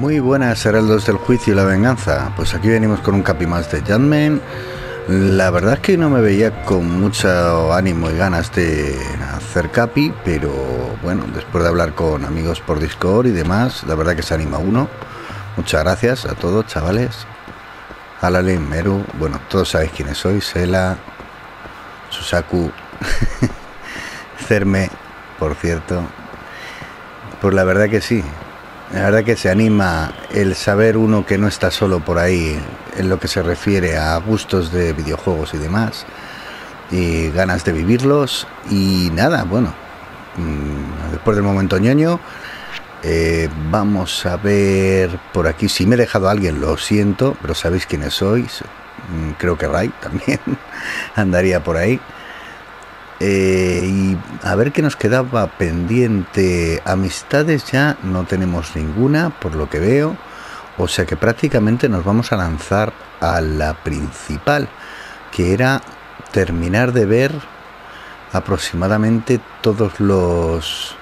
Muy buenas, heraldos del juicio y la venganza. Pues aquí venimos con un capi más de Judgment. La verdad es que no me veía con mucho ánimo y ganas de hacer capi, pero bueno, después de hablar con amigos por Discord y demás, la verdad que se anima uno. Muchas gracias a todos, chavales. Alalin, Meru, bueno, todos sabéis quiénes sois. Sela, Susaku, Cerme, por cierto. Pues la verdad que sí. La verdad que se anima el saber uno que no está solo por ahí en lo que se refiere a gustos de videojuegos y demás, y ganas de vivirlos. Y nada, bueno, después del momento ñoño, vamos a ver por aquí. Si me he dejado a alguien, lo siento, pero sabéis quiénes sois. Creo que Ray también andaría por ahí. Y a ver qué nos quedaba pendiente. Amistades ya no tenemos ninguna, por lo que veo. O sea que prácticamente nos vamos a lanzar a la principal, que era terminar de ver aproximadamente todos los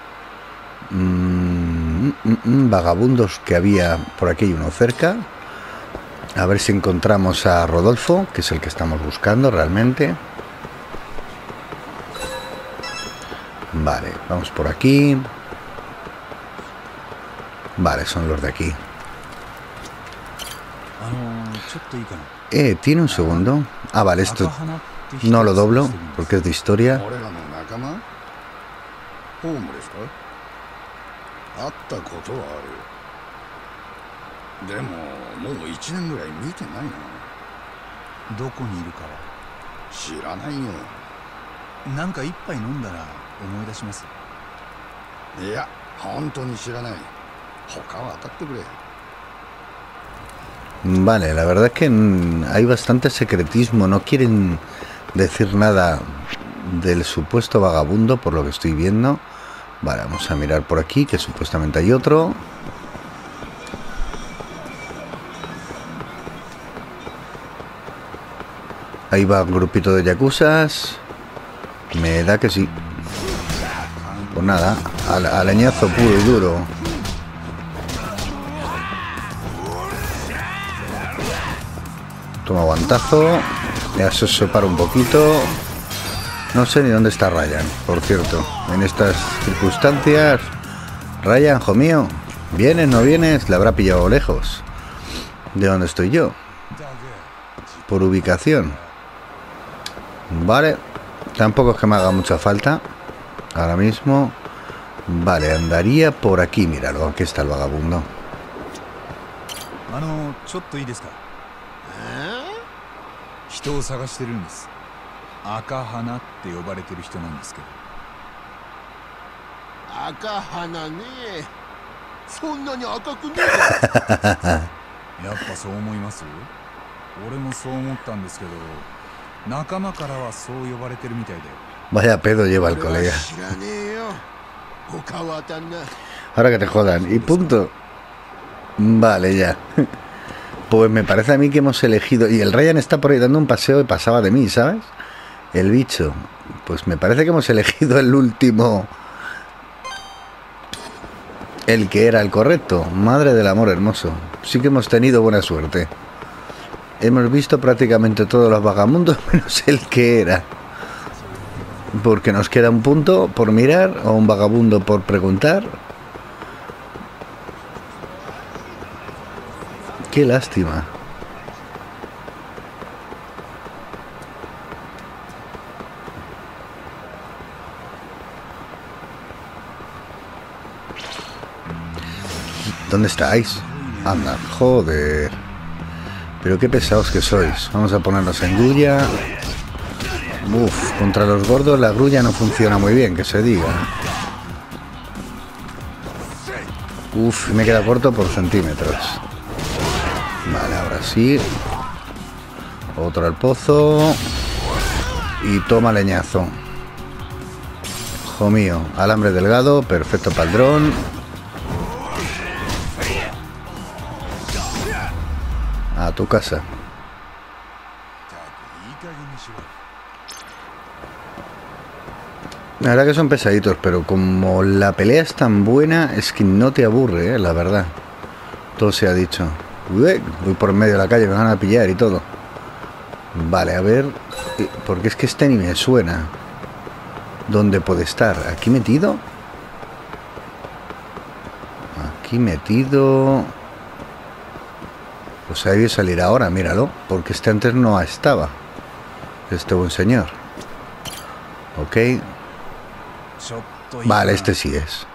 vagabundos que había por aquí. Hay uno cerca. A ver si encontramos a Rodolfo, que es el que estamos buscando realmente. Vale, vamos por aquí. Vale, son los de aquí. ¿Tiene un segundo? Ah, vale, esto no lo doblo porque es de historia. Vale, la verdad es que hay bastante secretismo. No quieren decir nada del supuesto vagabundo, por lo que estoy viendo. Vale, vamos a mirar por aquí, que supuestamente hay otro. Ahí va un grupito de yakuzas. Me da que sí. Pues nada, al leñazo puro y duro. Toma guantazo. Ya se separa un poquito. No sé ni dónde está Ryan, por cierto. En estas circunstancias. Ryan, hijo mío, ¿vienes, no vienes? Le habrá pillado lejos de donde estoy yo. Por ubicación. Vale. Tampoco es que me haga mucha falta ahora mismo. Vale, andaría por aquí. Míralo, aquí está el vagabundo. Vaya pedo lleva el colega. Ahora que te jodan. Y punto. Vale, ya. Pues me parece a mí que hemos elegido. Y el Ryan está por ahí dando un paseo y pasaba de mí, ¿sabes? El bicho. Pues me parece que hemos elegido el último. El que era el correcto. Madre del amor hermoso. Sí que hemos tenido buena suerte. Hemos visto prácticamente todos los vagabundos menos el que era. Porque nos queda un punto por mirar o un vagabundo por preguntar. Qué lástima. ¿Dónde estáis? Anda, joder. Pero qué pesados que sois. Vamos a ponernos en grulla. Uf, contra los gordos la grulla no funciona muy bien, que se diga. Uf, me queda corto por centímetros. Vale, ahora sí. Otro al pozo. Y toma leñazo. Hijo mío, alambre delgado, perfecto para el dron. A tu casa. La verdad que son pesaditos, pero como la pelea es tan buena, es que no te aburre, la verdad. Todo se ha dicho. Uy, voy por medio de la calle, me van a pillar y todo. Vale, a ver. Porque es que este ni me suena. ¿Dónde puede estar? ¿Aquí metido? Aquí metido. Pues ahí debe salir ahora, míralo. Porque este antes no estaba. Este buen señor. Ok. Vale, este sí es.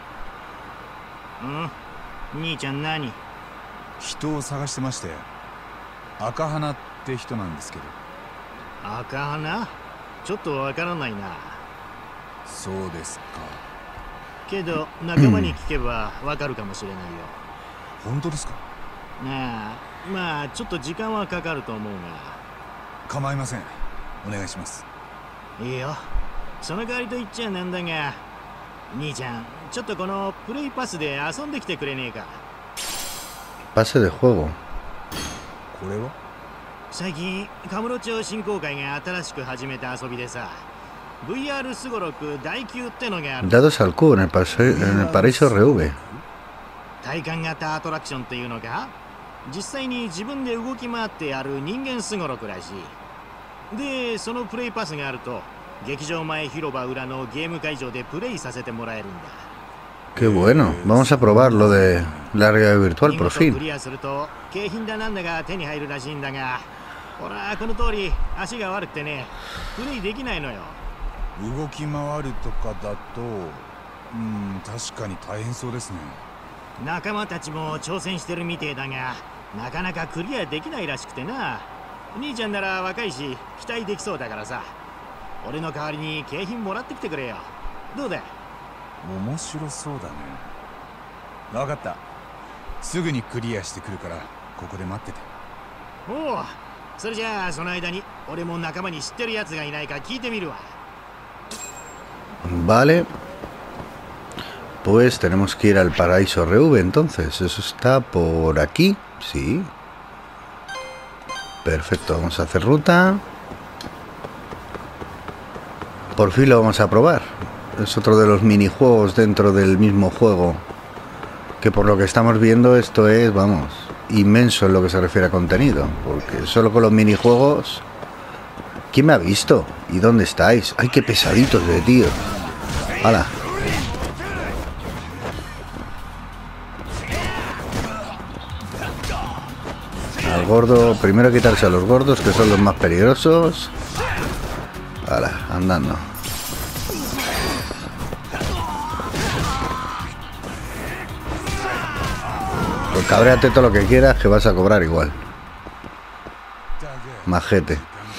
兄ちゃん何？ 人を探してまして、赤花って人なんですけど。 赤花？ちょっとわからないな。 そうですか。 けど仲間に聞けばわかるかもしれないよ。 本当ですか？ なあ、まあちょっと時間はかかると思うが。 構いません。お願いします。 いいよ。その代わりと言っちゃなんだが、兄ちゃん、ちょっとこのプレイパスで遊んできてくれねえか。 Pase de juego. これは？ 最近、カムロ町振興会が新しく始めた遊びでさ、VR すごろく第9ってのがある。 Dados al cubo en el paraíso RV. 体感型アトラクションっていうのが、実際に自分で動き回ってやる人間すごろくらしい。で、そのプレイパスがあると、劇場前広場裏のゲーム会場でプレイさせてもらえるんだ。 Qué bueno. Vamos a probar lo de la realidad virtual por ク fin. リアすると景品だなんだが手に入るらしいんだが、ほらこの通り足が悪くてね、プレイできないのよ。 動き回るとかだと、確かに大変そうですね。 仲間たちも挑戦してるみてえだが、なかなかクリアできないらしくてな。兄ちゃんなら若いし期待できそうだからさ、俺の代わりに景品もらってきてくれよ。どうだ？ 面白そうだね。分かった。すぐにクリアしてくるからここで待ってて。 おお、それじゃあその間に俺も仲間に知ってるやつがいないか聞いてみるわ。 Vale. Pues tenemos que ir al paraíso RV entonces. Eso está por aquí. Sí. Perfecto, vamos a hacer ruta. Por fin lo vamos a probar. Es otro de los minijuegos dentro del mismo juego. Que por lo que estamos viendo esto es, vamos, inmenso en lo que se refiere a contenido. Porque solo con los minijuegos... ¿Quién me ha visto? ¿Y dónde estáis? ¡Ay, qué pesaditos de tío! ¡Hala! Al gordo... Primero quitarse a los gordos, que son los más peligrosos. ¡Hala! Andando. Pues cabréate todo lo que quieras, que vas a cobrar igual. Majete.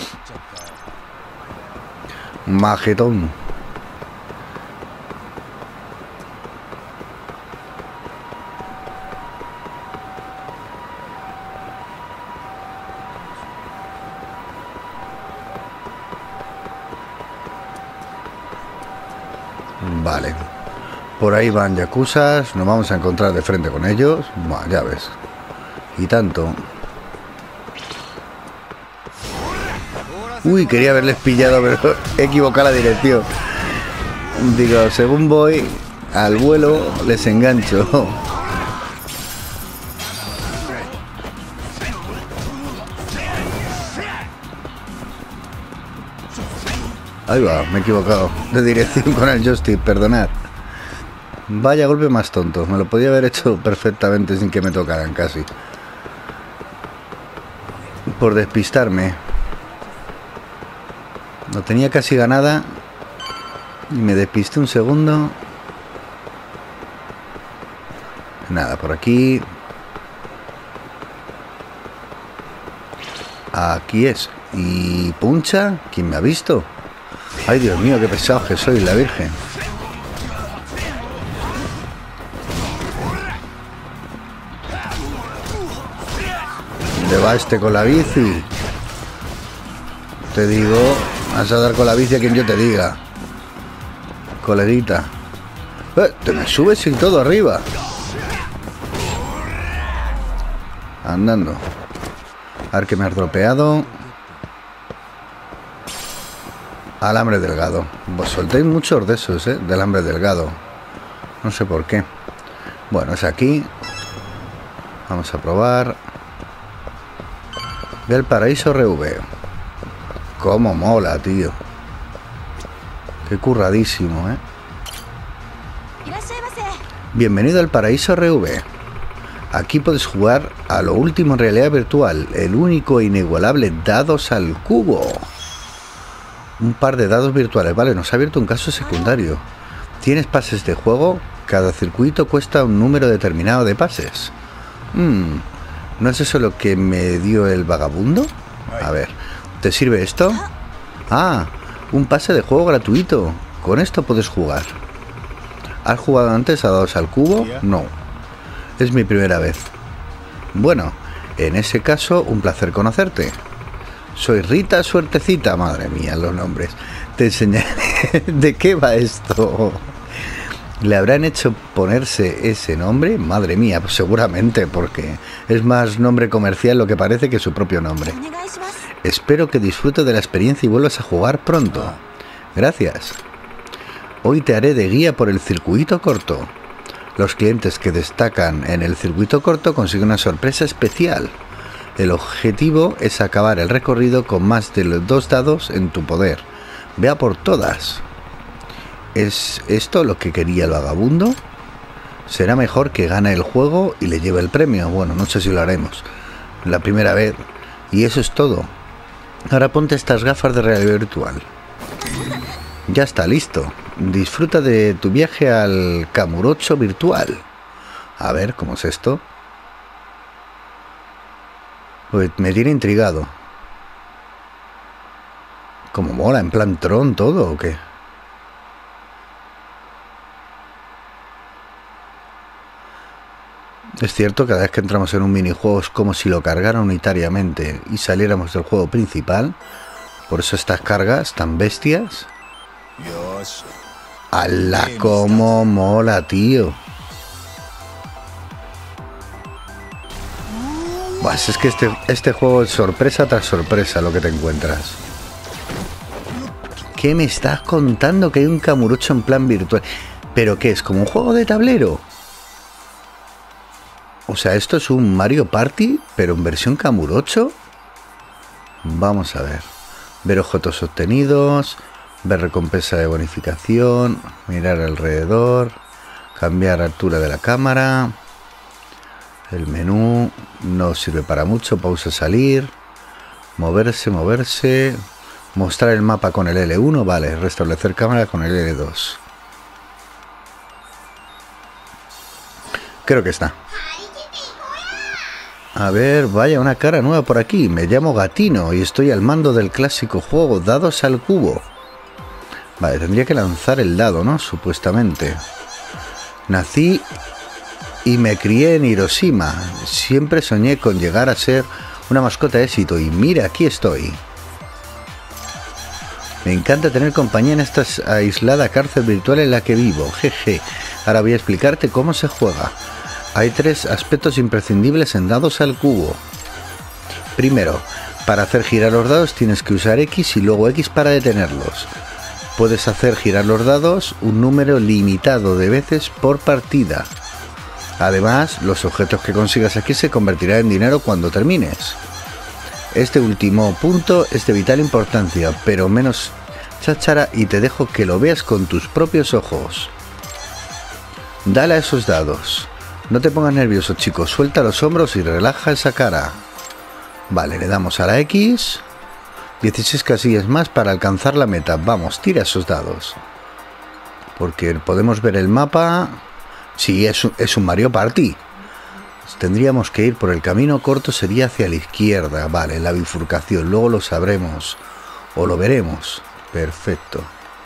Majetón. Vale. Por ahí van yakuzas. Nos vamos a encontrar de frente con ellos. Bueno, ya ves. Y tanto. Uy, quería haberles pillado, pero he equivocado la dirección. Digo, según voy al vuelo, les engancho. Ahí va, me he equivocado de dirección con el joystick, perdonad. Vaya golpe más tonto. Me lo podía haber hecho perfectamente sin que me tocaran casi. Por despistarme. Lo tenía casi ganada y me despisté un segundo. Nada, por aquí. Aquí es. ¿Y puncha? ¿Quién me ha visto? Ay, Dios mío, qué pesado que soy, la Virgen. ¿Dónde va este con la bici? Te digo, vas a dar con la bici a quien yo te diga. Coleguita. Te me subes y todo arriba. Andando. A ver que me has dropeado. Alambre delgado. Vos soltéis muchos de esos, de alambre delgado. No sé por qué. Bueno, es aquí. Vamos a probar. Ve al paraíso RV. Cómo mola, tío. Qué curradísimo, ¿eh? Bienvenido al paraíso RV. Aquí puedes jugar a lo último en realidad virtual. El único e inigualable dados al cubo. Un par de dados virtuales. Vale, nos ha abierto un caso secundario. Tienes pases de juego. Cada circuito cuesta un número determinado de pases. ¿No es eso lo que me dio el vagabundo? A ver, ¿te sirve esto? Ah, un pase de juego gratuito. Con esto puedes jugar. ¿Has jugado antes a dados al cubo? No. Es mi primera vez. Bueno, en ese caso, un placer conocerte. Soy Rita Suertecita. Madre mía, los nombres. Te enseñaré de qué va esto. ¿Le habrán hecho ponerse ese nombre? Madre mía, pues seguramente, porque es más nombre comercial lo que parece que su propio nombre. Espero que disfrutes de la experiencia y vuelvas a jugar pronto. Gracias. Hoy te haré de guía por el circuito corto. Los clientes que destacan en el circuito corto consiguen una sorpresa especial. El objetivo es acabar el recorrido con más de los 2 dados en tu poder. Vea por todas. ¿Es esto lo que quería el vagabundo? Será mejor que gane el juego y le lleve el premio. Bueno, no sé si lo haremos. La primera vez. Y eso es todo. Ahora ponte estas gafas de realidad virtual. Ya está listo. Disfruta de tu viaje al Kamurocho virtual. A ver, ¿cómo es esto? Pues me tiene intrigado. ¿Cómo mola? ¿En plan Tron todo o qué? Es cierto, cada vez que entramos en un minijuego es como si lo cargaran unitariamente y saliéramos del juego principal. Por eso estas cargas tan bestias. ¡Hala! ¡Cómo mola, tío! Buah, es que este juego es sorpresa tras sorpresa lo que te encuentras. ¿Qué me estás contando? Que hay un Kamurocho en plan virtual. ¿Pero qué es? ¿Como un juego de tablero? O sea, esto es un Mario Party, pero en versión Kamurocho. Vamos a ver. Ver objetos obtenidos, ver recompensa de bonificación, mirar alrededor, cambiar altura de la cámara. El menú no sirve para mucho, pausa, salir, moverse, mostrar el mapa con el L1, vale, restablecer cámara con el L2. Creo que está. A ver, vaya, una cara nueva por aquí. Me llamo Gatino y estoy al mando del clásico juego Dados al Cubo. Vale, tendría que lanzar el dado, ¿no? Supuestamente. Nací y me crié en Hiroshima. Siempre soñé con llegar a ser una mascota de éxito y mira, aquí estoy. Me encanta tener compañía en esta aislada cárcel virtual en la que vivo. Jeje. Ahora voy a explicarte cómo se juega. Hay 3 aspectos imprescindibles en dados al cubo. Primero, para hacer girar los dados tienes que usar X y luego X para detenerlos. Puedes hacer girar los dados un número limitado de veces por partida. Además, los objetos que consigas aquí se convertirán en dinero cuando termines. Este último punto es de vital importancia, pero menos cháchara y te dejo que lo veas con tus propios ojos. Dale a esos dados. No te pongas nervioso, chicos. Suelta los hombros y relaja esa cara. Vale, le damos a la X. 16 casillas más para alcanzar la meta. Vamos, tira esos dados. Porque podemos ver el mapa. Sí, es un Mario Party. Tendríamos que ir por el camino corto, sería hacia la izquierda. Vale, la bifurcación. Luego lo sabremos. O lo veremos. Perfecto.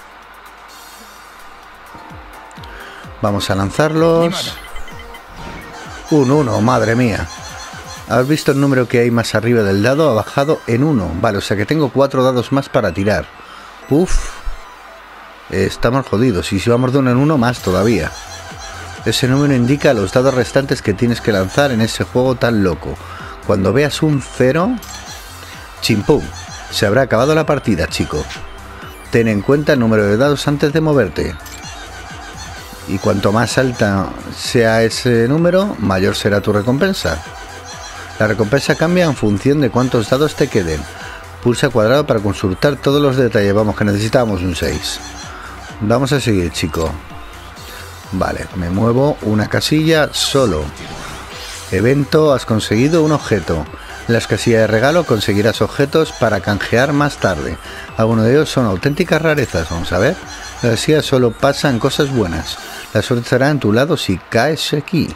Vamos a lanzarlos. Un 1, madre mía. ¿Has visto el número que hay más arriba del dado? Ha bajado en 1. Vale, o sea que tengo 4 dados más para tirar. Uf. Estamos jodidos. Y si vamos de 1 en 1, más todavía. Ese número indica los dados restantes que tienes que lanzar en ese juego tan loco. Cuando veas un 0, chimpum, se habrá acabado la partida, chico. Ten en cuenta el número de dados antes de moverte. Y cuanto más alta sea ese número, mayor será tu recompensa. La recompensa cambia en función de cuántos dados te queden. Pulsa cuadrado para consultar todos los detalles. Vamos, que necesitamos un 6. Vamos a seguir, chico. Vale, me muevo una casilla solo. Evento, has conseguido un objeto. En las casillas de regalo conseguirás objetos para canjear más tarde. Algunos de ellos son auténticas rarezas. Vamos a ver. En la casilla solo pasan cosas buenas. La suerte estará en tu lado si caes aquí.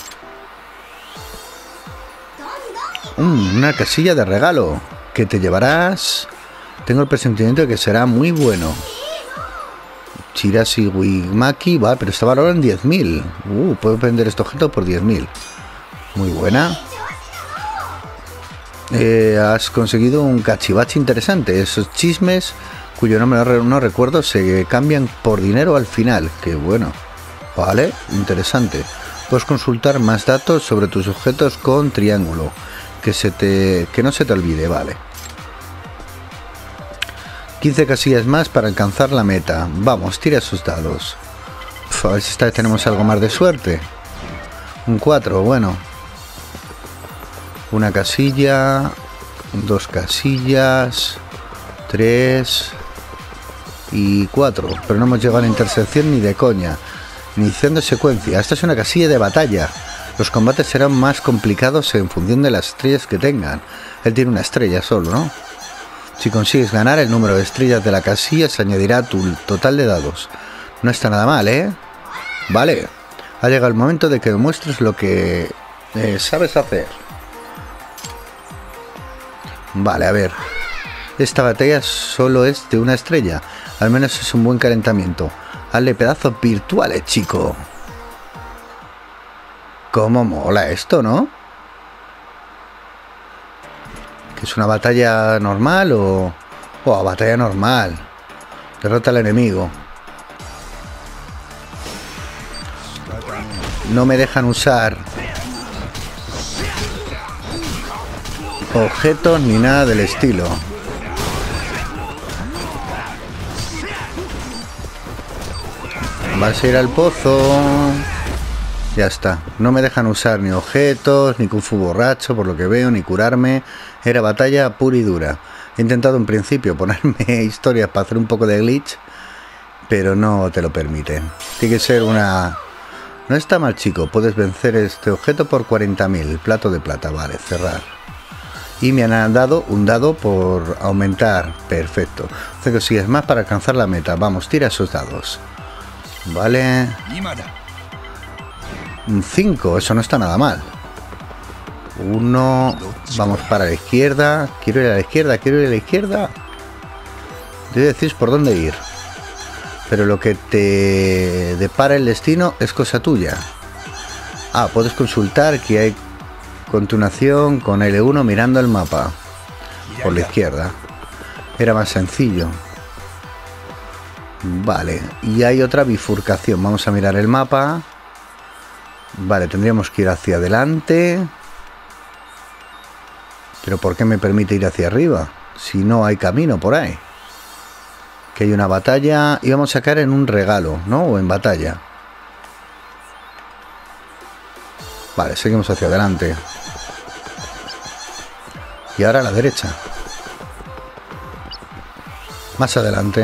Una casilla de regalo. ¿Qué te llevarás? Tengo el presentimiento de que será muy bueno. Chirashi Wimaki, va, pero está valorado en 10.000. Puedo vender este objeto por 10.000. Muy buena. Has conseguido un cachivache interesante. Esos chismes, cuyo nombre no recuerdo, se cambian por dinero al final. Qué bueno. Vale, interesante. Puedes consultar más datos sobre tus objetos con triángulo. Que no se te olvide, vale. 15 casillas más para alcanzar la meta. Vamos, tira esos dados. A ver si esta vez tenemos algo más de suerte. Un 4, bueno. Una casilla. 2 casillas. 3. Y 4. Pero no hemos llegado a la intersección ni de coña. Iniciando secuencia. Esta es una casilla de batalla. Los combates serán más complicados en función de las estrellas que tengan. Él tiene una estrella solo, ¿no? Si consigues ganar, el número de estrellas de la casilla se añadirá a tu total de dados. No está nada mal, ¿eh? Vale. Ha llegado el momento de que demuestres lo que sabes hacer. Vale, a ver. Esta batalla solo es de una estrella. Al menos es un buen calentamiento. Hazle pedazos virtuales, chico. Cómo mola esto, ¿no? ¿Que es una batalla normal o...? Batalla normal. Derrota al enemigo. No me dejan usar objetos ni nada del estilo. Vas a ir al pozo. Ya está. No me dejan usar ni objetos, ni Kung Fu borracho, por lo que veo, ni curarme. Era batalla pura y dura. He intentado en principio ponerme historias para hacer un poco de glitch, pero no te lo permite. Tiene que ser una... No está mal, chico. Puedes vencer este objeto por 40.000. Plato de plata. Vale, cerrar. Y me han dado un dado por aumentar. Perfecto. 5 cosillas más para alcanzar la meta. Vamos, tira esos dados. Vale. Un 5. Eso no está nada mal. 1. Vamos para la izquierda. Quiero ir a la izquierda. Quiero ir a la izquierda. Debe decir por dónde ir. Pero lo que te depara el destino es cosa tuya. Puedes consultar que hay continuación con L1 mirando el mapa. Por la izquierda. Era más sencillo. Vale. Y hay otra bifurcación. Vamos a mirar el mapa. Vale, tendríamos que ir hacia adelante. Pero ¿por qué me permite ir hacia arriba? Si no hay camino por ahí. Que hay una batalla y vamos a caer en un regalo, ¿no? O en batalla. Vale, seguimos hacia adelante. Y ahora a la derecha. Más adelante.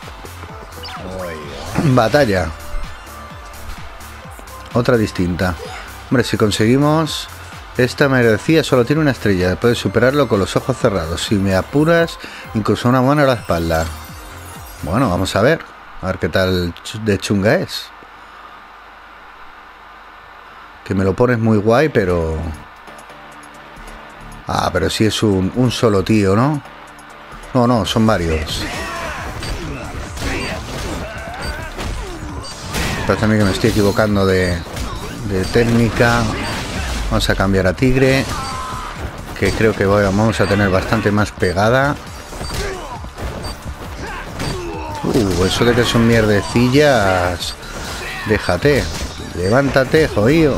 Batalla. Otra distinta. Hombre, si conseguimos... Esta me decía, solo tiene una estrella. Puedes superarlo con los ojos cerrados. Si me apuras, incluso una mano a la espalda. Bueno, vamos a ver. A ver qué tal de chunga es. Que me lo pones muy guay, pero... pero sí es un solo tío, ¿no? No, son varios. Parece a mí que me estoy equivocando de técnica. Vamos a cambiar a tigre, que creo que vamos a tener bastante más pegada. Eso de que son mierdecillas. Déjate. Levántate, jodido.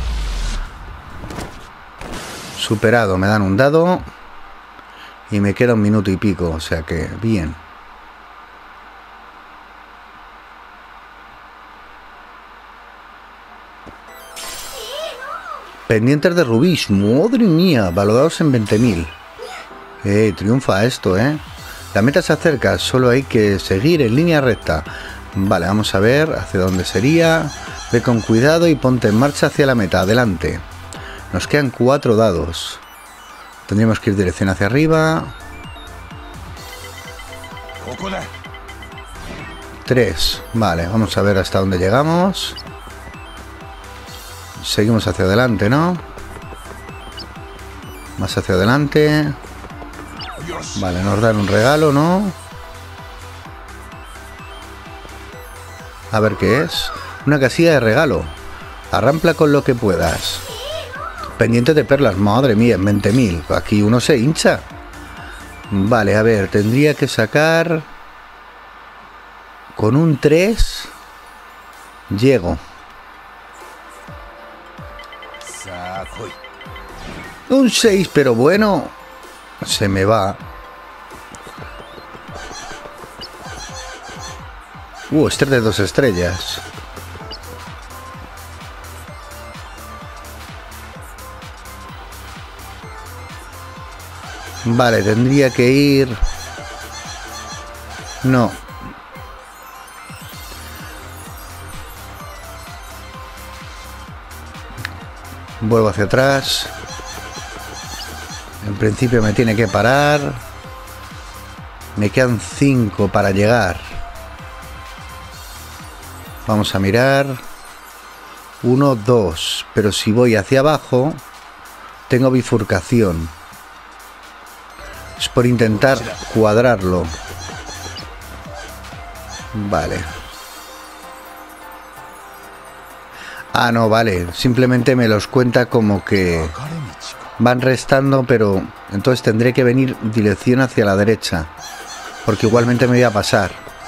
Superado, me dan un dado. Y me queda 1 minuto y pico, o sea que bien. Pendientes de rubíes. Madre mía, valorados en 20.000. Triunfa esto, La meta se acerca, solo hay que seguir en línea recta. Vale, vamos a ver hacia dónde sería. Ve con cuidado y ponte en marcha hacia la meta. Adelante. Nos quedan 4 dados. Tendríamos que ir dirección hacia arriba. 3. Vale, vamos a ver hasta dónde llegamos. Seguimos hacia adelante, ¿no? Más hacia adelante. Vale, nos dan un regalo, ¿no? A ver qué es. Una casilla de regalo. Arrampla con lo que puedas. Pendiente de perlas. Madre mía, 20.000. Aquí uno se hincha. Vale, a ver, tendría que sacar... Con un 3... Llego. Un 6, pero bueno... Se me va. Este es de 2 estrellas. Vale, tendría que ir... No. Vuelvo hacia atrás. En principio me tiene que parar. Me quedan 5 para llegar. Vamos a mirar. 1, 2. Pero si voy hacia abajo, tengo bifurcación. Es por intentar cuadrarlo. Vale. Ah, no, vale. Simplemente me los cuenta como que van restando, pero entonces tendré que venir dirección hacia la derecha. Porque igualmente me voy a pasar.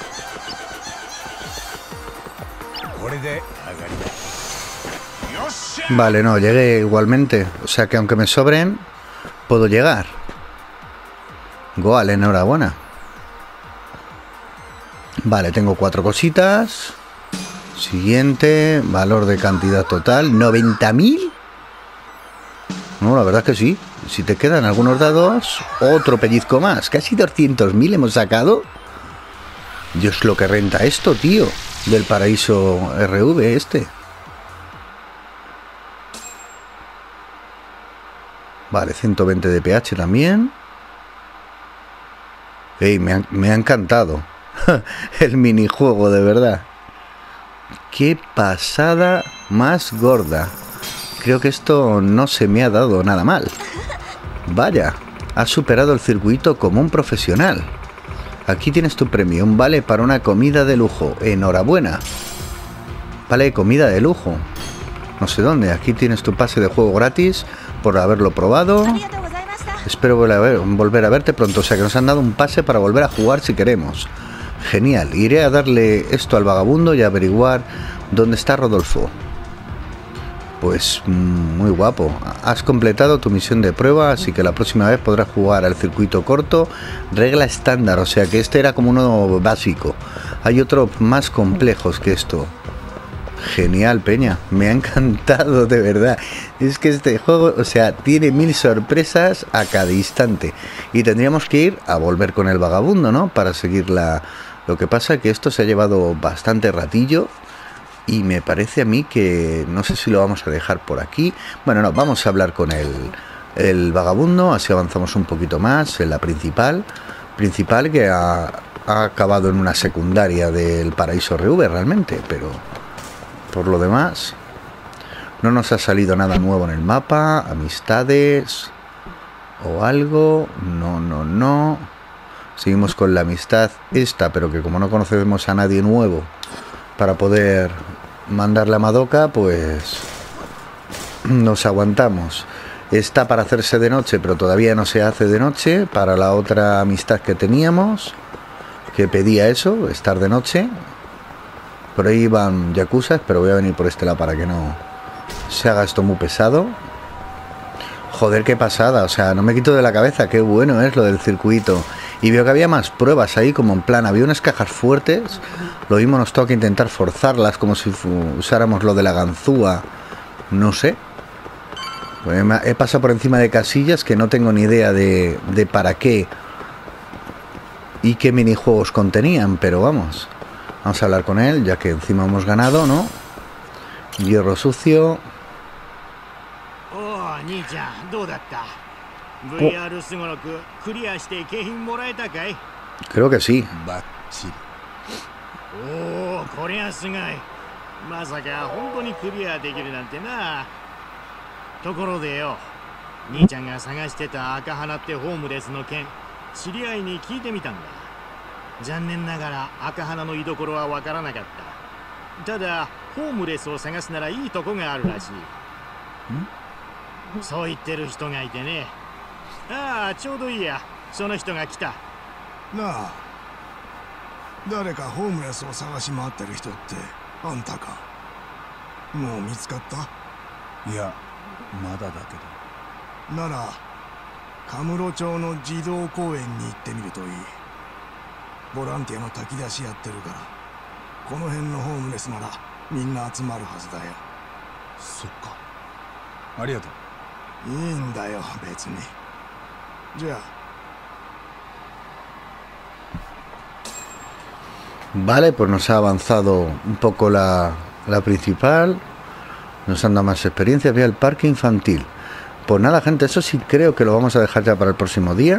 Vale, no, llegué igualmente. O sea que aunque me sobren, puedo llegar. Goal, enhorabuena. Vale, tengo 4 cositas. Siguiente, valor de cantidad total, 90.000. No, la verdad es que sí. Si te quedan algunos dados, otro pellizco más. Casi 200.000 hemos sacado. Dios, lo que renta esto, tío. Del paraíso RV este. Vale, 120 de pH también. Ey, me ha encantado. El minijuego, de verdad. Qué pasada más gorda. Creo que esto no se me ha dado nada mal. Vaya, has superado el circuito como un profesional. Aquí tienes tu premio, un vale para una comida de lujo. Enhorabuena. Vale, comida de lujo. No sé dónde. Aquí tienes tu pase de juego gratis por haberlo probado. Espero volver a verte pronto. O sea que nos han dado un pase para volver a jugar si queremos. Genial. Iré a darle esto al vagabundo y a averiguar dónde está Rodolfo. Pues muy guapo. Has completado tu misión de prueba, así que la próxima vez podrás jugar al circuito corto, regla estándar. O sea que este era como uno básico. Hay otros más complejos que esto. Genial, peña. Me ha encantado, de verdad. Es que este juego, o sea, tiene 1000 sorpresas a cada instante. Y tendríamos que ir a volver con el vagabundo, ¿no? Para seguir la... Lo que pasa es que esto se ha llevado bastante ratillo. Y me parece a mí que... No sé si lo vamos a dejar por aquí. Bueno, no, vamos a hablar con el vagabundo. Así avanzamos un poquito más en la principal. Principal que ha acabado en una secundaria del paraíso RV realmente. Pero por lo demás... No nos ha salido nada nuevo en el mapa. Amistades... O algo... No. Seguimos con la amistad esta, pero que como no conocemos a nadie nuevo para poder mandarle a Madoka, pues nos aguantamos. Está para hacerse de noche, pero todavía no se hace de noche. Para la otra amistad que teníamos, que pedía eso, estar de noche. Por ahí van yakuzas, pero voy a venir por este lado para que no se haga esto muy pesado. Joder, qué pasada, o sea, no me quito de la cabeza, qué bueno es lo del circuito. Y veo que había más pruebas ahí, como en plan, había unas cajas fuertes. Lo mismo nos toca intentar forzarlas, como si usáramos lo de la ganzúa. No sé. He pasado por encima de casillas que no tengo ni idea de para qué y qué minijuegos contenían, pero vamos. Vamos a hablar con él, ya que encima hemos ganado, ¿no? Hierro sucio. Oh, Ni-chan, ¿cómo datta? VR すごろくクリアして景品もらえたかい? Creo que sí. バッチリ。 おお、こりゃすごい。まさか本当にクリアできるなんてな。ところでよ、兄ちゃんが探してた赤花ってホームレスの件、知り合いに聞いてみたんだ。残念ながら赤花の居所はわからなかった。ただホームレスを探すならいいとこがあるらしい。そう言ってる人がいてね。ああ、ちょうどいいや。その人が来た。 なあ、誰かホームレスを探し回ってる人ってあんたか？もう見つかった？ いや、まだだけど。 ならカムロ町の児童公園に行ってみるといい。ボランティアの炊き出しやってるから、この辺のホームレスならみんな集まるはずだよ。 そっか。ありがとう。 いいんだよ、別に。じゃあ。 Vale, pues nos ha avanzado un poco la principal. Nos han dado más experiencia. Vía el parque infantil. Pues nada, gente, eso sí creo que lo vamos a dejar ya para el próximo día.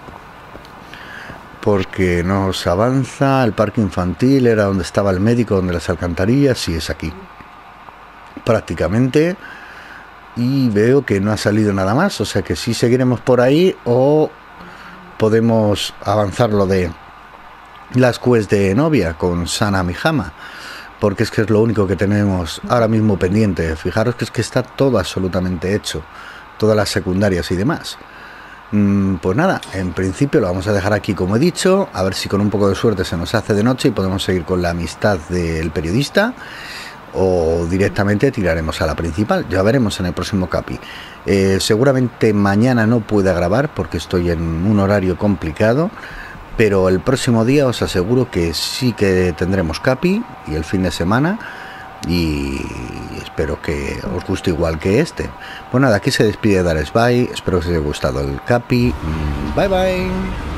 Porque nos avanza el parque infantil. Era donde estaba el médico, donde las alcantarillas. Sí, es aquí. Prácticamente. Y veo que no ha salido nada más. O sea que sí seguiremos por ahí. O podemos avanzar lo de las quests de novia con Sana Mihama, porque es que es lo único que tenemos ahora mismo pendiente. Fijaros que es que está todo absolutamente hecho, todas las secundarias y demás. Pues nada, en principio lo vamos a dejar aquí como he dicho, a ver si con un poco de suerte se nos hace de noche y podemos seguir con la amistad del periodista, o directamente tiraremos a la principal. Ya veremos en el próximo capi. Seguramente mañana no pueda grabar porque estoy en un horario complicado, pero el próximo día os aseguro que sí que tendremos capi y el fin de semana, y espero que os guste igual que este. Pues nada, aquí se despide Dares Bye, espero que os haya gustado el capi. Bye bye.